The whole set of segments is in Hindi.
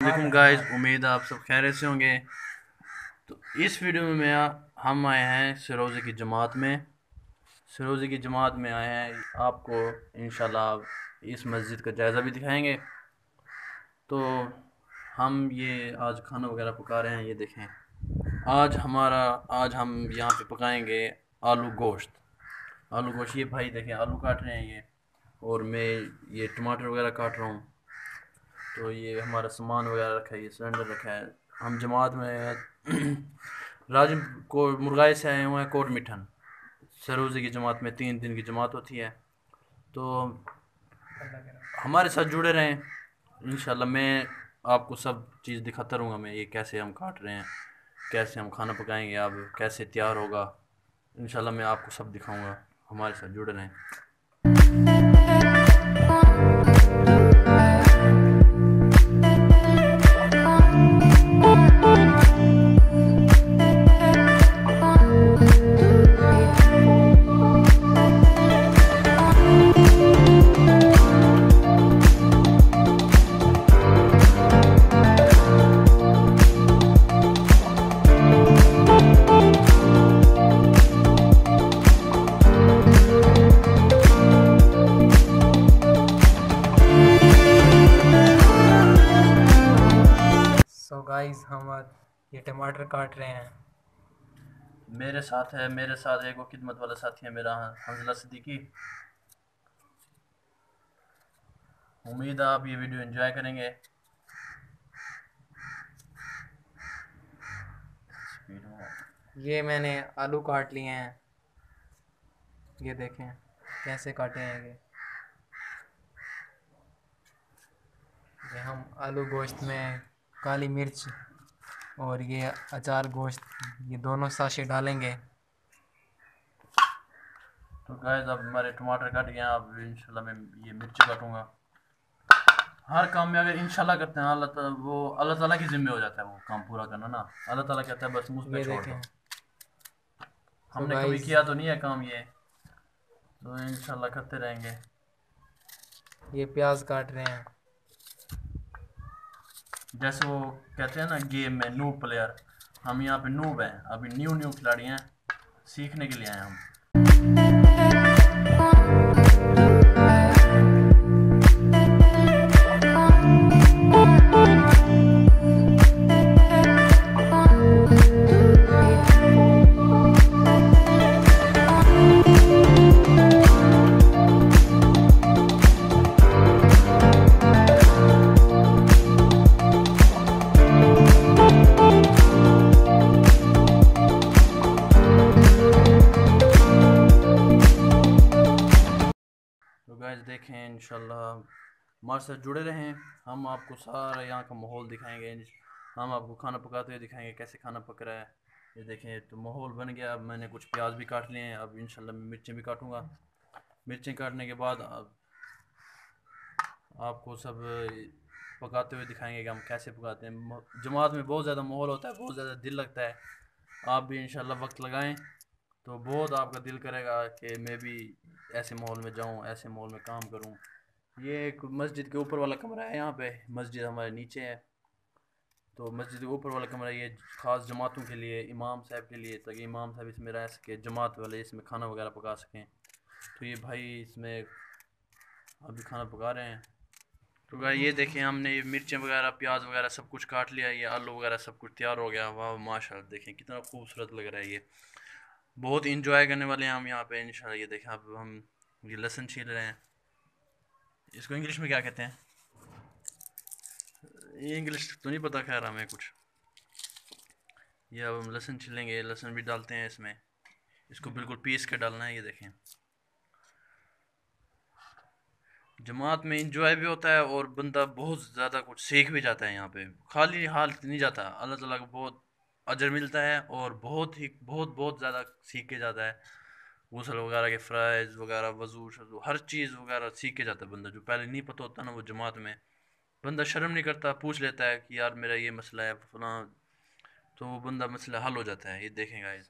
वालेकुम गाइस, उम्मीद है आप सब खैरियत से होंगे। तो इस वीडियो में हम आए हैं सरोज़े की जमात में। सरोज़े की जमात में आए हैं, आपको इंशाल्लाह इस मस्जिद का जायज़ा भी दिखाएंगे। तो हम ये आज खाना वगैरह पका रहे हैं, ये देखें। आज हम यहाँ पे पकाएंगे आलू गोश्त। आलू गोश्त, ये भाई देखें आलू काट रहे हैं ये, और मैं ये टमाटर वगैरह काट रहा हूँ। तो ये हमारा सामान वगैरह रखा है, ये सिलेंडर रखा है। हम जमात में राजम को मुरगाए से आए हुए हैं, कोट मिठन। सरोज़े की जमात में 3 दिन की जमात होती है। तो हमारे साथ जुड़े रहें, इंशाल्लाह मैं आपको सब चीज़ दिखाता रहूँगा। मैं ये कैसे हम काट रहे हैं, कैसे हम खाना पकाएंगे, अब कैसे तैयार होगा, इंशाल्लाह मैं आपको सब दिखाऊँगा। हमारे साथ जुड़े रहें। गाइस हम ये टमाटर काट रहे हैं। मेरे साथ एक वो खिदमत वाला साथी है मेरा, हंजला सिद्दीकी। उम्मीद है आप ये वीडियो एंजॉय करेंगे। ये मैंने आलू काट लिए हैं, ये देखें कैसे काटे हैं ये हम आलू गोश्त में काली मिर्च और ये अचार गोश्त, ये दोनों साशे डालेंगे। तो गाइस अब हमारे टमाटर कट गए हैं, अब इंशाल्लाह मैं ये मिर्च काटूंगा। हर काम में अगर इंशाल्लाह करते हैं, अल्लाह ताला की जिम्मे हो जाता है वो काम पूरा करना ना। अल्लाह ताला कहता है बस मुझ पे ये छोड़ दो। देखें। तो हमने कभी गाइस किया तो नहीं है काम ये, तो इंशाल्लाह करते रहेंगे। ये प्याज काट रहे हैं। जैसे वो कहते हैं ना गेम में नूब प्लेयर, हम यहाँ पे नूब हैं, अभी न्यू न्यू खिलाड़ी हैं, सीखने के लिए आए हम। तो गाइस देखें, इंशाल्लाह हमारे साथ जुड़े रहें। हम आपको सारा यहाँ का माहौल दिखाएंगे, हम आपको खाना पकाते हुए दिखाएंगे कैसे खाना पक रहा है। ये देखें, तो माहौल बन गया। अब मैंने कुछ प्याज भी काट लिए हैं, अब इंशाल्लाह मैं मिर्चें भी काटूँगा। मिर्चें काटने के बाद अब आपको सब पकाते हुए दिखाएंगे कि हम कैसे पकाते हैं। जमात में बहुत ज़्यादा माहौल होता है, बहुत ज़्यादा दिल लगता है। आप भी इंशाल्लाह वक्त लगाएं तो बहुत आपका दिल करेगा कि मैं भी ऐसे माहौल में जाऊं, ऐसे माहौल में काम करूं। ये एक मस्जिद के ऊपर वाला कमरा है, यहाँ पे मस्जिद हमारे नीचे है। तो मस्जिद के ऊपर वाला कमरा ये ख़ास जमातों के लिए, इमाम साहब के लिए, ताकि इमाम साहब इसमें रह सके, जमात वाले इसमें खाना वगैरह पका सकें। तो ये भाई इसमें अभी खाना पका रहे हैं। तो भाई ये देखें, हमने ये मिर्चें वगैरह, प्याज वगैरह सब कुछ काट लिया, ये आलू वगैरह सब कुछ तैयार हो गया। वाह माशाल्लाह, देखें कितना खूबसूरत लग रहा है। ये बहुत इंजॉय करने वाले हैं हम यहाँ पे इंशाल्लाह। ये देखें, अब हम ये लहसुन छील रहे हैं। इसको इंग्लिश में क्या कहते हैं, ये इंग्लिश तो नहीं पता, खैर हमें कुछ। ये अब हम लहसुन छीलेंगे, लहसुन भी डालते हैं इसमें। इसको बिल्कुल पीस के डालना है। ये देखें, जमात में इंजॉय भी होता है और बंदा बहुत ज़्यादा कुछ सीख भी जाता है। यहाँ पे खाली हाल नहीं जाता, अल्लाह ताला को बहुत अजर मिलता है और बहुत ही बहुत बहुत ज़्यादा सीख के जाता है। गसल वगैरह के फ़राइज़ वगैरह, वज़ू शज़ू, हर चीज़ वगैरह सीख के जाता है बंदा। जो पहले नहीं पता होता ना, वो जमात में बंदा शर्म नहीं करता, पूछ लेता है कि यार मेरा ये मसला है फलां, तो वो बंदा मसला हल हो जाता है। ये देखें गाइस,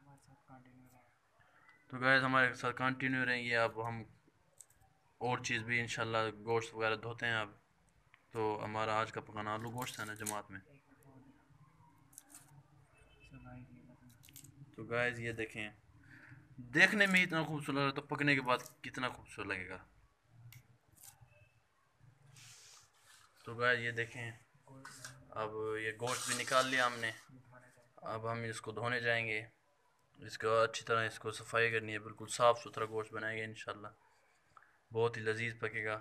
तो गाइस हमारे साथ कंटिन्यू रहेंगे। अब हम और चीज़ भी इंशाल्लाह गोश्त वगैरह धोते हैं अब। तो हमारा आज का पकाना आलू गोश्त है ना जमात में। तो गाइस ये देखें, देखने में इतना खूबसूरत लग रहा है तो पकने के बाद कितना खूबसूरत लगेगा। तो गाइस ये देखें, अब ये गोश्त भी निकाल लिया हमने। अब हम इसको धोने जाएंगे। इसको अच्छी तरह इसको सफाई करनी है, बिल्कुल साफ़ सुथरा गोश्त बनाएंगे इंशाल्लाह, बहुत ही लजीज पकेगा।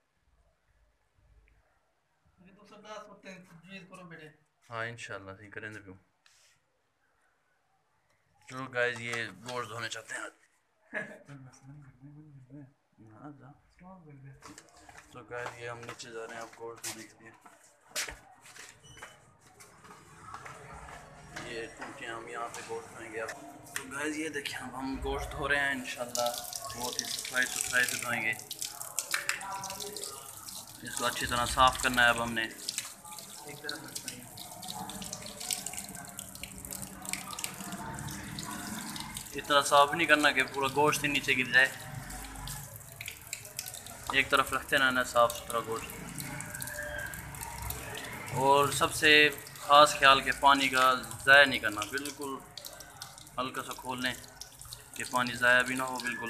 हाँ इंशाल्लाह सही करेंगे क्यों। चलो गाइस ये गोश्त धोने चाहते हैं आज। तो गाइस ये हम नीचे जा रहे हैं अब गोश्त धोने के लिए। ये क्योंकि हम यहाँ पे गोश्त धोएंगे अब। तो गाइस ये देखिए अब हम गोश्त धो रहे हैं इंशाल्लाह, बहुत ही सफाई सुथराई से धोएंगे। इसको अच्छी तरह साफ़ करना है अब हमने। एक तरफ इतना साफ नहीं करना कि पूरा गोश्त ही नीचे गिर जाए, एक तरफ रखते रहना साफ़ सुथरा गोश्त। और सबसे ख़ास ख्याल के पानी का ज़ाया नहीं करना, बिल्कुल हल्का सा खोल लें कि पानी ज़ाया भी ना हो बिल्कुल।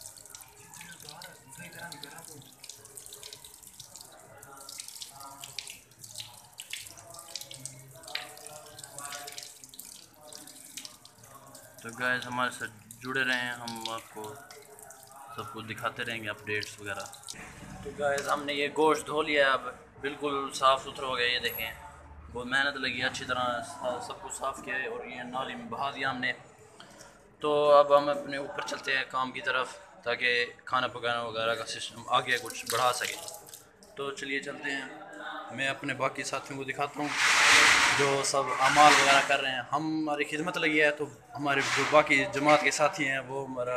तो गाइस हमारे साथ जुड़े रहें, हम आपको सब कुछ दिखाते रहेंगे अपडेट्स वगैरह। तो गाइस हमने ये गोश्त धो लिया है, अब बिल्कुल साफ़ सुथरा हो गया। ये देखें बहुत मेहनत लगी, अच्छी तरह सब कुछ साफ़ किया है और ये नाली में बहा दिया हमने। तो अब हम अपने ऊपर चलते हैं काम की तरफ, ताकि खाना पकाना वगैरह का सिस्टम आगे कुछ बढ़ा सके। तो चलिए चलते हैं, मैं अपने बाकी साथियों को दिखाता हूँ जो सब अमाल वगैरह कर रहे हैं। हमारी खिदमत लगी है, तो हमारे जो बाकी जमात के साथी हैं वो हमारा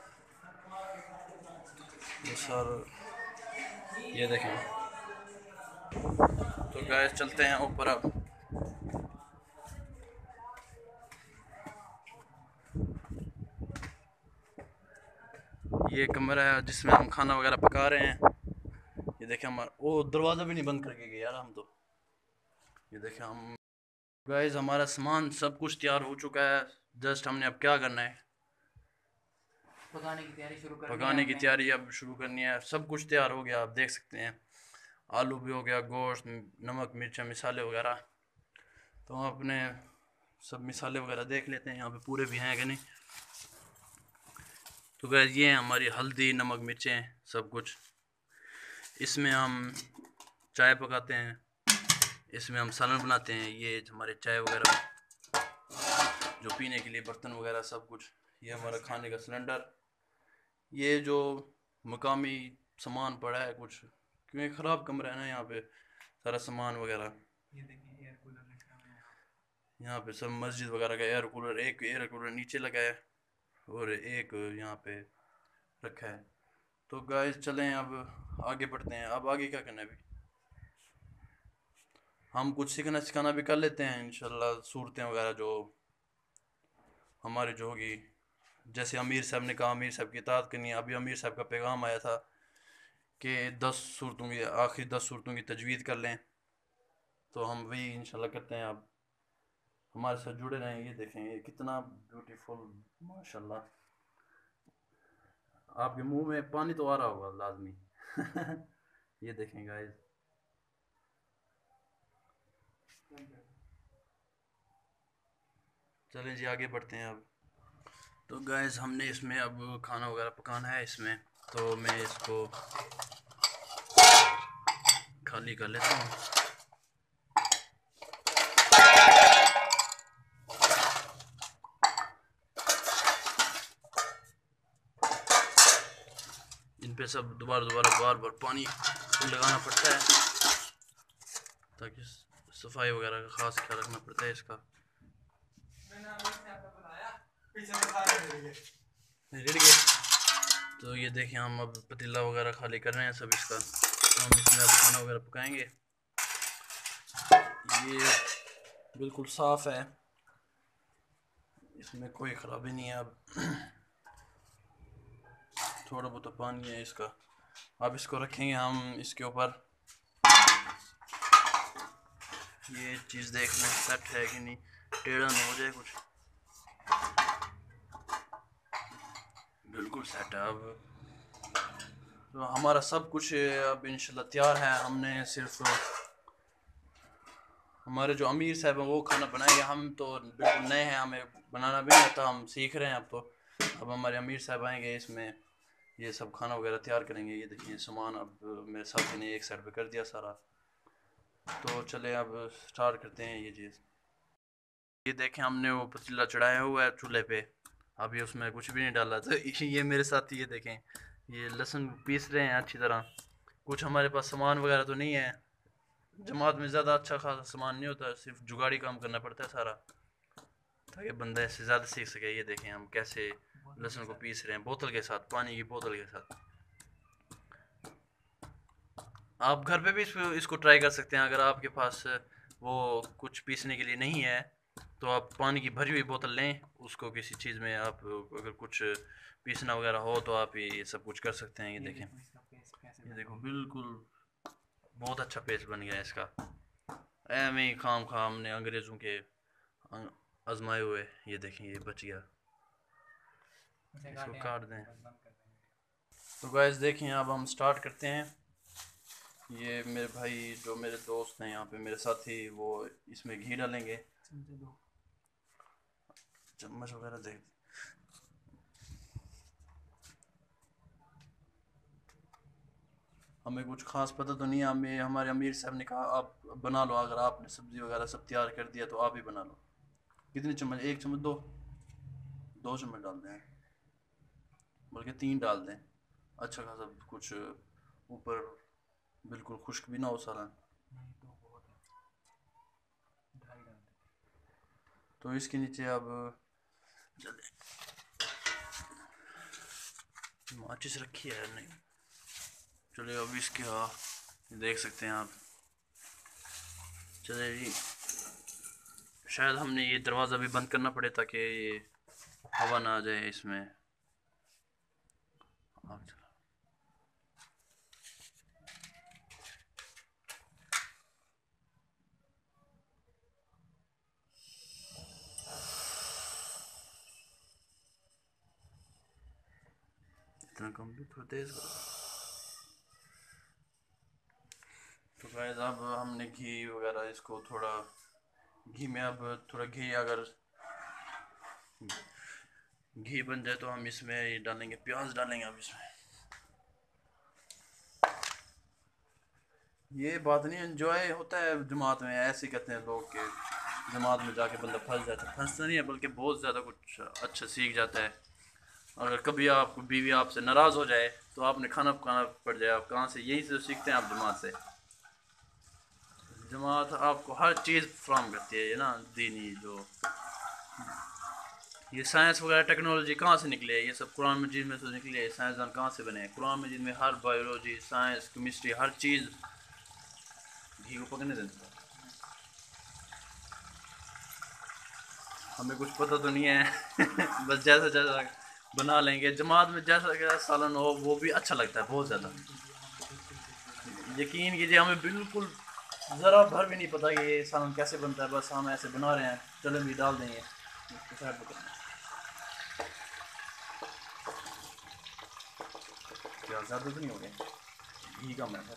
सर ये देखें। तो गैस चलते हैं ऊपर अब। ये कमरा है जिसमें हम खाना वगैरह पका रहे हैं। ये देखें हमारा वो दरवाज़ा भी नहीं बंद करके गए यार हम तो। ये देखें हम गाइस हमारा सामान सब कुछ तैयार हो चुका है, जस्ट हमने अब क्या करना है, पकाने की तैयारी शुरू करनी है। पकाने की तैयारी अब शुरू करनी है। सब कुछ तैयार हो गया, आप देख सकते हैं। आलू भी हो गया, गोश्त, नमक मिर्चा मिसाले वगैरह। तो हम अपने सब मिसाले वगैरह देख लेते हैं यहाँ पे पूरे भी हैं कि नहीं। तो गाइस ये हैं हमारी हल्दी नमक मिर्चें सब कुछ। इसमें हम चाय पकाते हैं, इसमें हम सालन बनाते हैं। ये हमारे चाय वगैरह जो पीने के लिए बर्तन वगैरह सब कुछ। ये हमारा खाने का सिलेंडर। ये जो मकामी सामान पड़ा है कुछ, क्योंकि ख़राब कमरा है ना यहाँ पे, सारा सामान वगैरह। ये देखिए एयर कूलर रखा हुआ है यहाँ पे सब मस्जिद वगैरह का एयर कूलर, एक एयर कूलर नीचे लगा है और एक यहाँ पे रखा है। तो गाइस चलें अब आगे बढ़ते हैं। अब आगे क्या करना है, अभी हम कुछ सीखना सिखाना भी कर लेते हैं इंशाल्लाह। सूरतें वगैरह जो हमारे जो होगी, जैसे अमीर साहब ने कहा अमीर साहब की इताअत करनी है। अभी अमीर साहब का पैगाम आया था कि 10 सूरतों की आखिरी 10 सूरतों की तजवीद कर लें, तो हम वही इंशाल्लाह करते हैं। अब हमारे साथ जुड़े रहें। ये देखें ये कितना ब्यूटीफुल माशाल्लाह। आपके मुंह में पानी तो आ रहा होगा लाजमी। ये देखें गाइस। चलें जी आगे बढ़ते हैं अब। तो गाइस हमने इसमें अब खाना वगैरह पकाना है इसमें, तो मैं इसको खाली कर लेता हूँ। इन पे सब दोबारा बार बार पानी लगाना पड़ता है, ताकि सफाई वगैरह का ख़ास ख्याल रखना पड़ता है इसका। रेडी गए। तो ये देखें हम अब पतीला वगैरह खाली कर रहे हैं सब इसका, तो हम इसमें अब खाना वगैरह पकाएंगे। ये बिल्कुल साफ़ है, इसमें कोई ख़राबी नहीं है। अब थोड़ा बहुत पानी है इसका। अब इसको रखेंगे हम इसके ऊपर ये चीज़ देख लें सेट है कि नहीं, टेढ़ा ना हो जाए कुछ। बिल्कुल सेट है। अब तो हमारा सब कुछ अब इंशाल्लाह तैयार है। हमने सिर्फ हमारे जो अमीर साहब हैं वो खाना बनाएंगे। हम तो बिल्कुल नए हैं, हमें बनाना भी नहीं आता, हम सीख रहे हैं अब। तो अब हमारे अमीर साहब आएंगे, इसमें ये सब खाना वगैरह तैयार करेंगे। ये देखिए सामान अब मेरे साथी ने एक साइड पे कर दिया सारा। तो चले अब स्टार्ट करते हैं ये चीज़। ये देखें हमने वो पतीला चढ़ाया हुआ है चूल्हे पे, अभी उसमें कुछ भी नहीं डाला। तो ये मेरे साथी ये देखें ये लहसुन पीस रहे हैं अच्छी तरह। कुछ हमारे पास सामान वगैरह तो नहीं है, जमात में ज़्यादा अच्छा खासा सामान नहीं होता, सिर्फ जुगाड़ी काम करना पड़ता है सारा, ताकि बंदा इससे ज़्यादा सीख सके। ये देखें हम कैसे लहसुन को पीस रहे हैं बोतल के साथ, पानी की बोतल के साथ। आप घर पे भी इसको ट्राई कर सकते हैं। अगर आपके पास वो कुछ पीसने के लिए नहीं है तो आप पानी की भरी हुई बोतल लें, उसको किसी चीज़ में आप अगर कुछ पीसना वगैरह हो तो आप ये सब कुछ कर सकते हैं। ये देखें, ये देखो बिल्कुल बहुत अच्छा पेस्ट बन गया है इसका। एवं ही खाम खाम ने अंग्रेज़ों के आजमाए हुए। ये देखें ये बच गया, इसको काट दें। तो गाइस देखें अब हम स्टार्ट करते हैं। ये मेरे भाई जो मेरे दोस्त हैं यहाँ पे मेरे साथी, वो इसमें घी डालेंगे, चम्मच वगैरह देख। हमें कुछ खास पता तो नहीं है, हमें हमारे अमीर साहब ने कहा आप बना लो, अगर आपने सब्ज़ी वगैरह सब तैयार कर दिया तो आप ही बना लो। कितने चम्मच, एक चम्मच, दो चम्मच डाल दें, बल्कि 3 डाल दें। अच्छा खासा कुछ ऊपर बिल्कुल खुश्क भी ना हो सालन। तो इसके नीचे अब माचिस रखी है नहीं, चलिए अब इसके देख सकते हैं आप। चलिए जी, शायद हमने ये दरवाज़ा भी बंद करना पड़े ताकि ये हवा ना आ जाए इसमें। इतना कम भी थोड़ा तेज करो। तो गाइस अब हमने घी वगैरह इसको थोड़ा घी में, अब थोड़ा घी अगर घी बन जाए तो हम इसमें ये डालेंगे, प्याज डालेंगे अब इसमें। ये बात नहीं, एंजॉय होता है जमात में, ऐसे कहते हैं लोग के जमात में जाके बंदा फंस जाता है। फंसता नहीं है बल्कि बहुत ज़्यादा कुछ अच्छा सीख जाता है। अगर कभी आपको बीवी आपसे नाराज़ हो जाए तो आपने खाना पकाना पड़ जाए, आप कहाँ से, यहीं से सीखते हैं आप जमात से। जमात आपको हर चीज़ फ्राहम करती है, ये ना दीनी जो ये साइंस वगैरह टेक्नोलॉजी कहाँ से निकले है, ये सब कुरान मजीद में से निकले है। साइंसदान कहाँ से बने हैं, कुरान मजीद में हर बायोलॉजी साइंस केमिस्ट्री हर चीज़ घी को पकने देता है। हमें कुछ पता तो नहीं है बस जैसा जैसा बना लेंगे। जमात में जैसा जैसा सालन हो वो भी अच्छा लगता है बहुत ज़्यादा। यकीन कीजिए हमें बिल्कुल ज़रा भर भी नहीं पता कि ये सालन कैसे बनता है, बस हम ऐसे बना रहे हैं। चलो भी डाल देंगे, क्या ज़्यादा तो नहीं हो गया, घी कम है।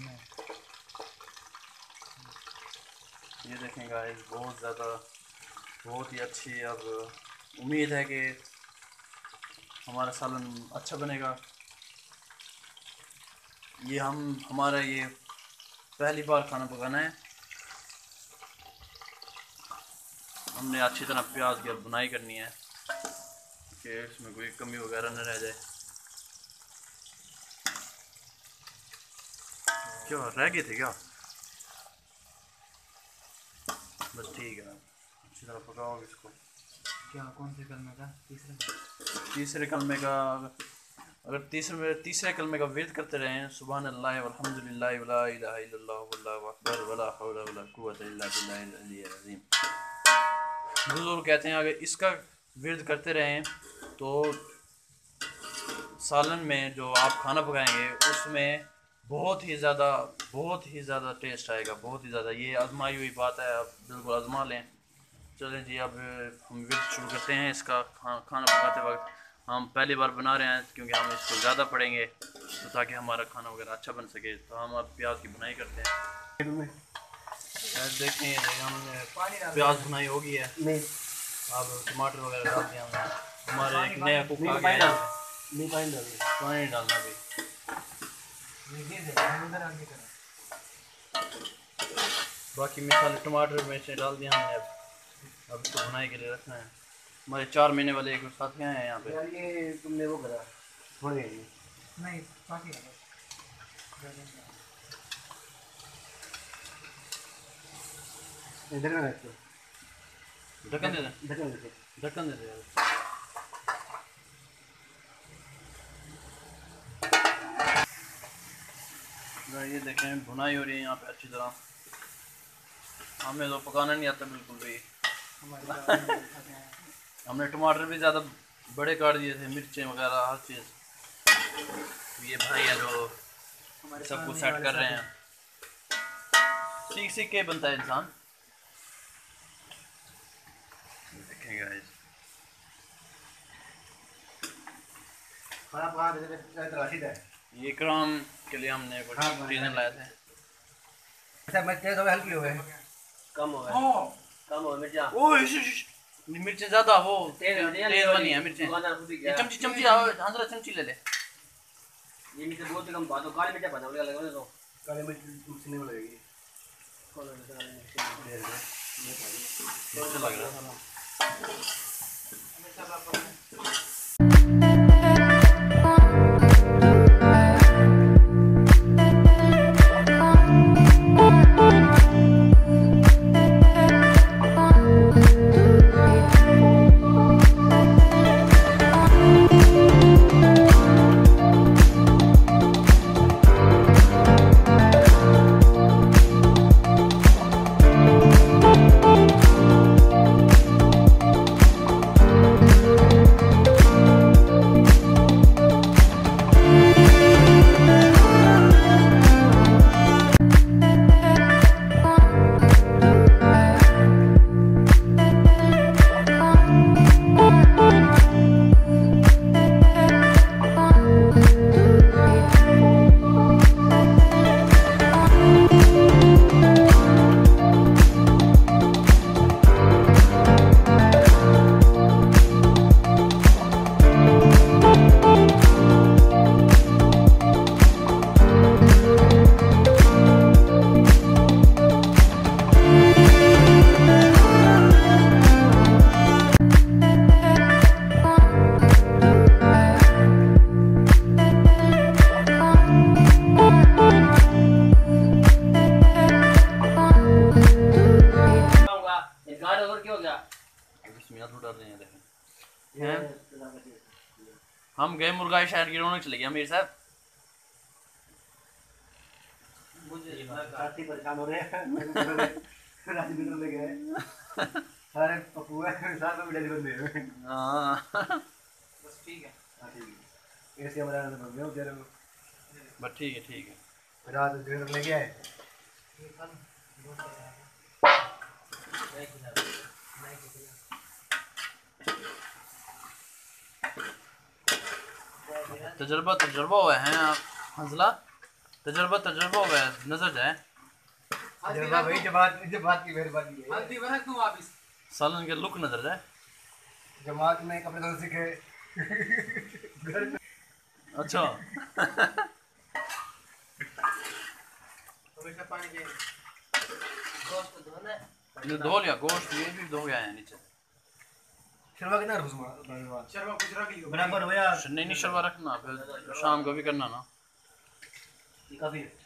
ये देखें गाइस बहुत ज़्यादा बहुत ही अच्छी। अब उम्मीद है कि हमारा सालन अच्छा बनेगा। ये हमारा ये पहली बार खाना पकाना है। हमने अच्छी तरह प्याज की बुनाई करनी है कि इसमें कोई कमी वगैरह न रह जाए। क्या रह गए थे क्या? बस ठीक है, अच्छी तरह पकाओ इसको। क्या कौन से कलमे का? तीसरे कलमे का, अगर तीसरे कलमे का विर्द करते रहें, सुभान अल्लाह वल्हम्दुलिल्लाह वला इलाहा इल्लल्लाह वल्लाहु अकबर वला हौला वला कुव्वता इल्ला बिल्लाहिल अलिय्यिल अज़ीम। बुजुर्ग कहते हैं अगर इसका विर्द करते रहें तो सालन में जो आप खाना पकाएंगे उसमें बहुत ही ज़्यादा टेस्ट आएगा, बहुत ही ज़्यादा। ये आजमाई हुई बात है, आप बिल्कुल आजमा लें। चलें जी, अब हम वीडियो शुरू करते हैं। इसका खाना पकाते वक्त हम पहली बार बना रहे हैं क्योंकि हम इसको ज़्यादा पड़ेंगे, तो ताकि हमारा खाना वगैरह अच्छा बन सके। तो हम अब प्याज की बुनाई करते हैं। देखें हमने प्याज बुनाई हो गई है, अब टमाटर वगैरह डाल दिया हमने। हमारे एक नया कुक आ गया है। पानी डालना भी। बाकी मिसाल टमाटर मिर्चें डाल दिया हमने। अब इसको बुनाई के लिए रखना है। हमारे 4 महीने वाले एक साथी हैं यहाँ पे। यार ये तुमने वो करा थोड़े नहीं काफी इधर में रखो, ढक्कन दे दें, ढक्कन दे। ढक्कन दे दे यार। ये देखें भुनाई हो रही है यहाँ पे अच्छी तरह। हमें तो पकाना नहीं आता बिल्कुल भी। हमने टमाटर भी ज़्यादा बड़े काट दिए थे, मिर्चें वगैरह हर चीज़। ये भाई है जो सब कुछ सेट कर रहे हैं। सीख सीख के बनता है इंसान। देखें गाइस, खाना पका दे तराशी है। ये इकराम के लिए हमने कुछ चीज़ें लाए थे। अच्छा मिर्चें तो हल्की हो गए, कम हो गए, कम हो मिर्चा। मिर्चें ज़्यादा वो तेज वाली हैं मिर्चें। ये चमची चमची अंदर चमची ले ले। ये मिर्च बहुत कम बात हो, काली मिर्च बना बोले लगा तो काली मिर्च उसने में लगेगी। कौन मिर्च लग रहा था। हम गए मुर्गा शहर की रौनक चले गया अमीर साहब। मुझे परेशान हो रहे हैं। राजनीति ले गए सारे पपुआ सारे बिजली बंद है। हां बस ठीक है। हां ठीक है, ऐसे हमारा बंद हो गया तेरे बस ठीक है। रात दिन ले गया है। तजुर्बा हुआ है आप हंसला, तजुर्बा हुआ है, नजर जाए। तजुर्बा भाई जमात की मेहरबानी है। हल्दी रख दूं वापस सालन के लुक नजर जाए। जमात में कपड़े धोने सीखे। अच्छा हमेशा पानी चाहिए। गोश्त धोना है, ये धो लिया गोश्त, ये भी धो गया है नीचे। शर्मा कितना रुस्मा शर्मा कुछ रख लियो बराबर हो यार। नहीं शर्मा रखना, फिर शाम को भी करना ना। ये काफी है।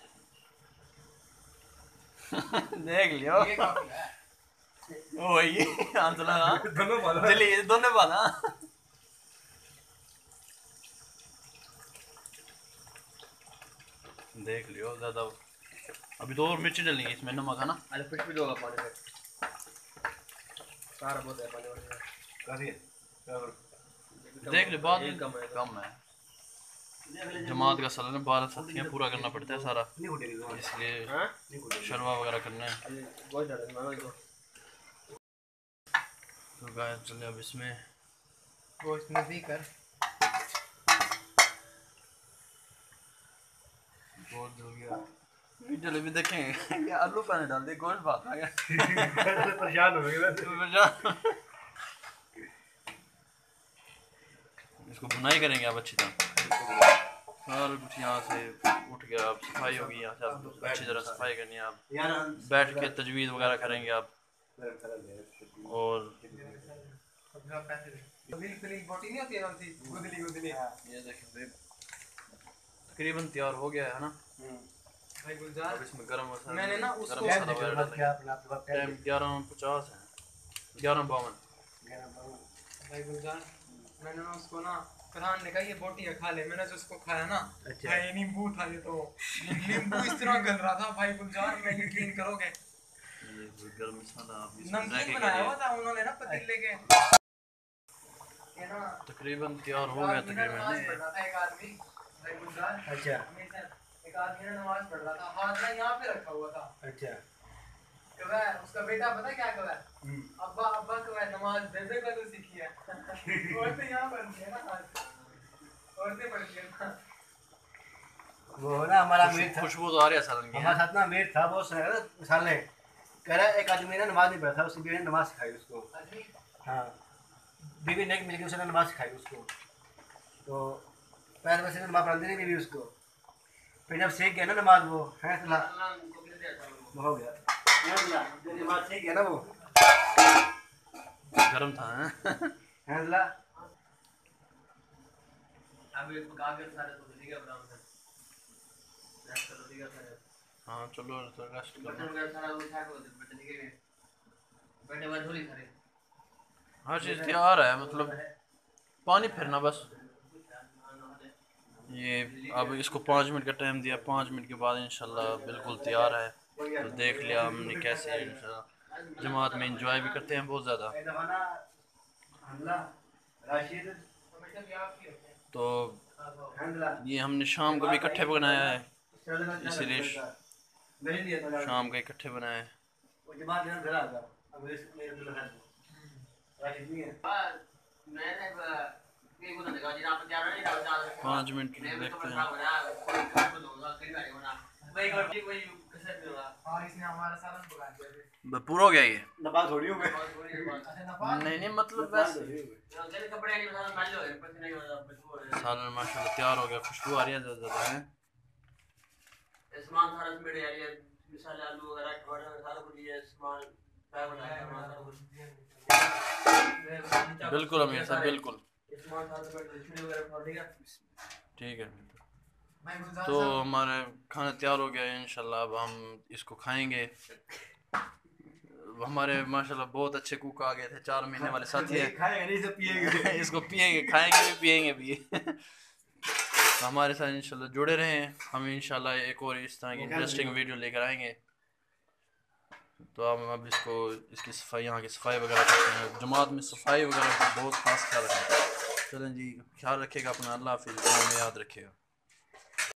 देख लियो ये काफी है। ओ ये आंसला ना दोनों वाला चलिए दोनों वाला। देख लियो ज्यादा। अभी तो और मिर्ची डलनी है इसमें, नमक है ना। अरे कुछ भी दोगा पानी में सारा बहुत है पानी वाले काफी है। देख ले बाद में कम है। जमात का सालाना 12 सत्तियाँ पूरा करना पड़ता है सारा, इसलिए शरवा वगैरह करना है। तो गाइस चलिए अब इसमें गोश्त में भी कर गोश्त हो गया, जलेबी देखें ये आलू पानी डाल दे, गोश्त भाग आ गया। परेशान हो गए। इसको भुनाई करेंगे आप अच्छी तरह, सारा कुछ यहाँ से उठ गया, अब सफाई होगी, यहाँ से आप अच्छी तरह सफाई करनी है, आप बैठ के तजवीज़ वगैरह करेंगे आप। और ये देखें तकरीबन तैयार हो गया है ना भाई गुलजार, अब इसमें गरम मसाला, मैंने ना उसको गरम मसाला वगैरह डालेंगे। टाइम 11:50 है, 11:52। भाई गुलजार, मैंने ना उसको ना फरहान ने कहा ये बोटी है खा ले, मैंने जो उसको खाया ना भाई नींबू था, ये तो नींबू इस तरह गल रहा था भाई गुलजार, मैं यकीन करोगे ये गरम मसाला आप इसमें नमकीन जाके बनाया हुआ था उन्होंने ना पतीले के। तकरीबन तैयार हो गया तकरीबन। एक आदमी भाई गुलजार, अच्छा एक आदमी ने नमाज पढ़ रहा था, हाथ ना यहाँ पे रखा हुआ था। अच्छा कहा उसका बेटा पता है क्या कहा, अब्बा अब्बा कहा नमाज बेबे का तो सीखी है। औरतें यहाँ पढ़ती है ना, औरतें पढ़ती है ना। वो ना हमारा मीर था, खुशबू तो आ रही है सालन की। हमारे साथ ना मीर था, वो साले कह रहा है एक आदमी ने नमाज नहीं पढ़ा था, उसकी बीवी ने नमाज सिखाई उसको। हाँ बीवी ने मिलकर उसने नमाज सिखाई उसको, तो पैर में से नमाज पढ़ती नहीं बीवी उसको, फिर जब सीख गया ना नमाज वो है हो गया नमाज सीख गया ना वो गरम था हैं? हाँ चलो तो रेस्ट करो, हर चीज़ तैयार है, मतलब पानी फिरना बस। ये अब इसको 5 मिनट का टाइम दिया, 5 मिनट के बाद इंशाल्लाह बिल्कुल तैयार है। तो देख लिया हमने कैसे इंशाल्लाह जमात में एंजॉय भी करते हैं बहुत ज़्यादा। तो ये हमने शाम को भी इकट्ठे बनाया है, इसीलिए शाम को इकट्ठे बनाया है। 5 मिनट देखते हैं। पूरा हो गया ये? नहीं नहीं मतलब बस सालन माशाल्लाह तैयार हो गया, खुशबू आ रही है ज़्यादा है। बिल्कुल अमीर साहब बिल्कुल ठीक है। तो हमारे खाना तैयार हो गया है इंशाल्लाह, अब हम इसको खाएंगे। हमारे माशाल्लाह बहुत अच्छे कुक आ गए थे, 4 महीने वाले साथी हैं। इसको पिएंगे, खाएंगे भी पिएंगे भी। तो हमारे साथ इंशाल्लाह जुड़े रहें, हम इंशाल्लाह एक और इस तरह की इंटरेस्टिंग वीडियो लेकर आएंगे। तो अब इसको इसकी सफाई, यहाँ की सफाई वगैरह करते हैं। जमात में सफाई वगैरह का बहुत खास ख्याल रखें। चलें जी, ख्याल रखिएगा अपना, अल्लाह हाफिज़, दुआ में याद रखिएगा।